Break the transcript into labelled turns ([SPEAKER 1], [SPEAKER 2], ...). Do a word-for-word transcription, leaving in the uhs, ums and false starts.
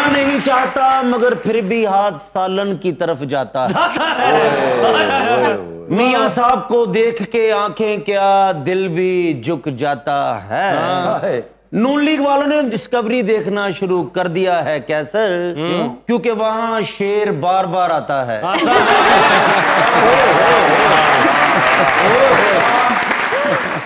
[SPEAKER 1] नहीं चाहता मगर फिर भी हाथ सालन की तरफ जाता है। मियां साहब को देख के आंखें क्या दिल भी झुक जाता है। नून लीग वालों ने डिस्कवरी देखना शुरू कर दिया है कैसर, क्योंकि वहां शेर बार बार आता है।